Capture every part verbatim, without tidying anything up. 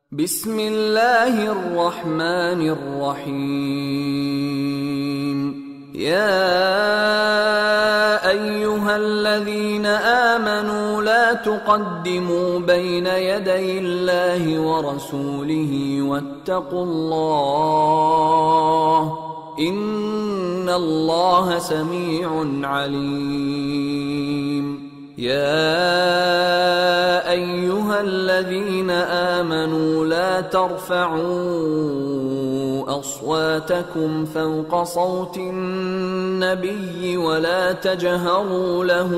بسم الله الرحمن الرحيم. يا أيها الذين آمنوا لا تقدموا بين يدي الله ورسوله واتقوا الله إن الله سميع عليم. يا أيها الذين آمنوا لا ترفعوا أصواتكم فوق صوت النبي ولا تجهروا له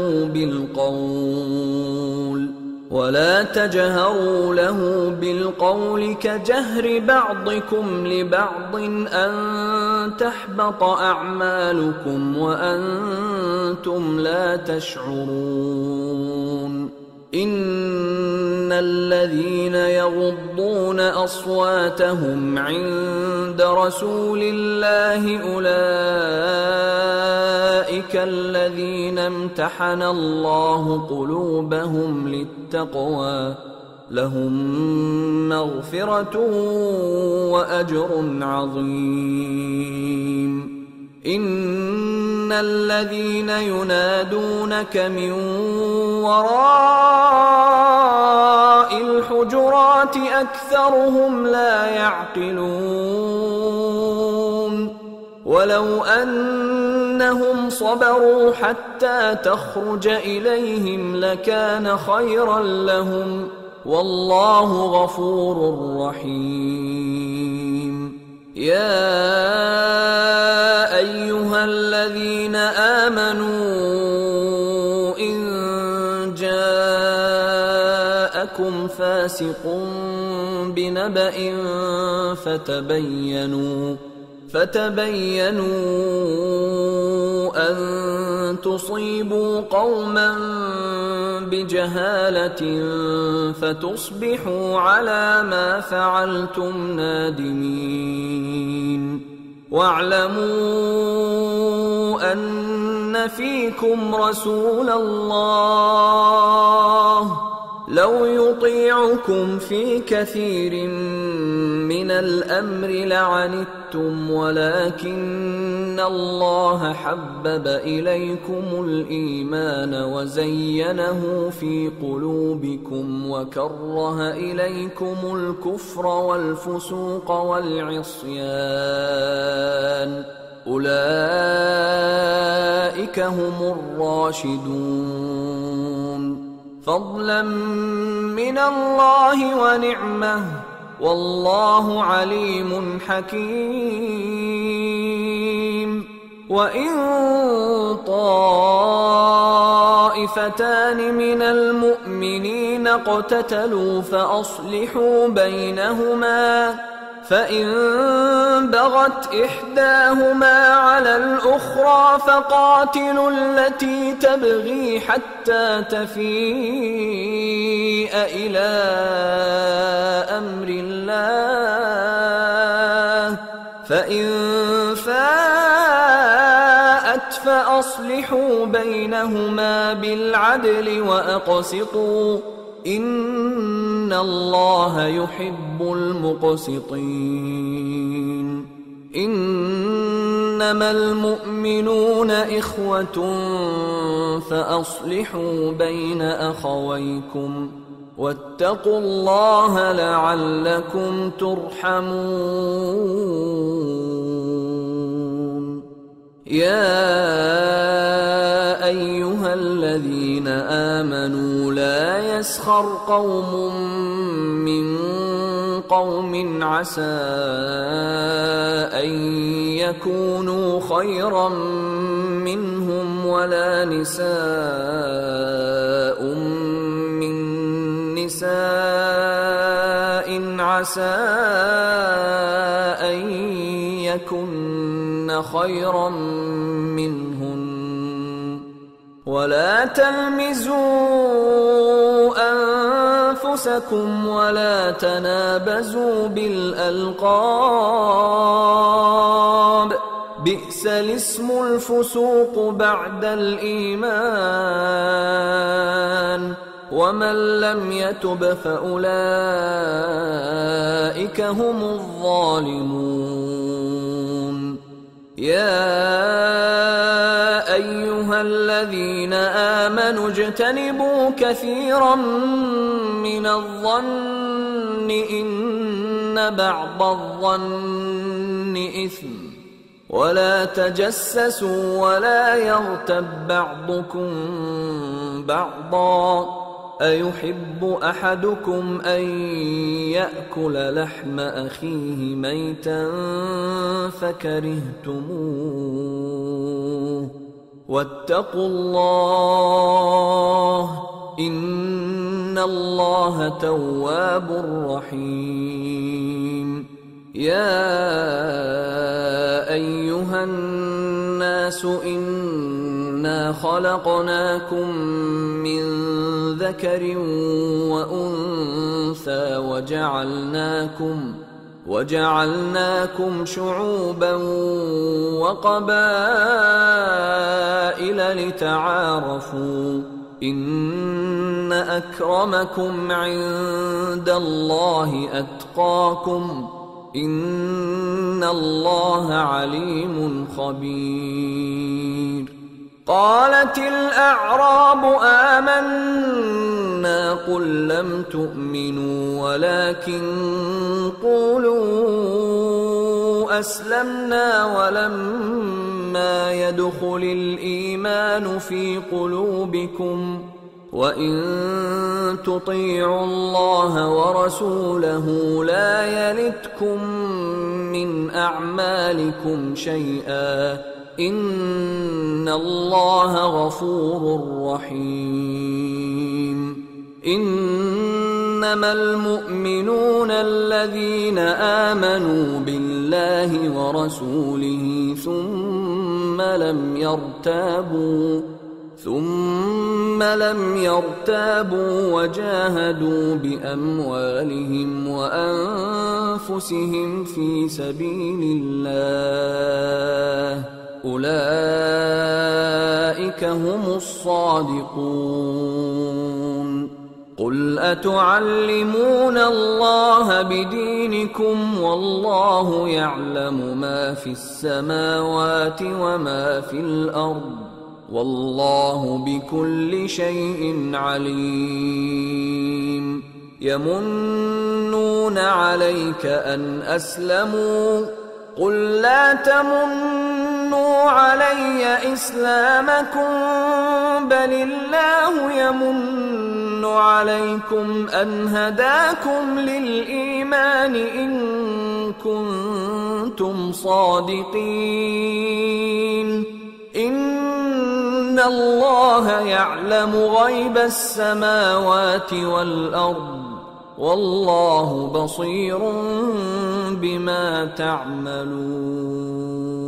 بالقول ولا تجهروا له بالقول كجهر بعضكم لبعض أن تحبط أعمالكم وأنتم لا تشعرون. إن الذين يغضون أصواتهم عند رسول الله أولئك الذين امتحن الله قلوبهم للتقوى لهم مغفرة وأجر عظيم. إن الذين ينادونك من وراء الحجرات أكثرهم لا يعقلون. ولو أنهم صبروا حتى تخرج إليهم لكان خيرا لهم والله غفور رحيم. يا أيها الذين آمنوا إن جاءكم فاسق بنبأ فتبينوا فتبينوا أن تصيبوا قوما بجهالة فتصبحوا على ما فعلتم نادمين. واعلموا أن فيكم رسول الله لو يطيعكم في كثير من الأمر لعنتم ولكن الله حبب إليكم الإيمان وزينه في قلوبكم وكره إليكم الكفر والفسوق والعصيان أولئك هم الراشدون فضلا من الله ونعمه والله عليم حكيم. وإن طائفتان من المؤمنين اقتتلوا فأصلحوا بينهما فإن بغت إحداهما على الأخرى فقاتلوا التي تبغي حتى تفيء إلى أمر الله فإن فاءت فأصلحوا بينهما بالعدل وأقسطوا إن الله يحب المقسطين. إنما المؤمنون إخوة فأصلحوا بين أخويكم واتقوا الله لعلكم ترحمون. يا أيها الذين آمنوا لا يسخر قوم من قوم عسى أن يكونوا خيرا منهم ولا نساء من نساء عسى أن يكن خيرا منهن ولا تلمزوا أنفسكم ولا تنابزوا بالألقاب بئس الاسم الفسوق بعد الإيمان ومن لم يتب فأولئك هم الظالمون. يا أيها الذين آمنوا اجتنبوا كثيرا من الظن إن بعض الظن إثم، ولا تجسسوا ولا يغتب بعضكم بعضا، أيحب أحدكم أن يأكل لحم أخيه ميتا فكرهتموه، واتقوا الله إن الله تواب رحيم. يا أيها الناس إنا خلقناكم من ذكر وأنثى وجعلناكم وجعلناكم شعوبا وقبائل لتعارفوا إن أكرمكم عند الله أتقاكم إن الله عليم خبير. قالت الأعراب آمنا قل لم تؤمنوا ولكن قولوا أسلمنا ولما يدخل الإيمان في قلوبكم وإن تطيعوا الله ورسوله لا يلتكم من أعمالكم شيئا إن الله غفور رحيم. إنما المؤمنون الذين آمنوا بالله ورسوله ثم لم يرتابوا ثم لم يرتابوا وجاهدوا بأموالهم وأنفسهم في سبيل الله أولئك هم الصادقون. قل أتعلمون الله بدينكم والله يعلم ما في السماوات وما في الأرض والله بكل شيء عليم. يمنون عليك أن أسلموا قل لا تمنوا علي إسلامكم بل الله يمن عليكم أن هداكم للإيمان إن كنتم صادقين. إن الله يعلم غيب السماوات والأرض والله بصير بما تعملون.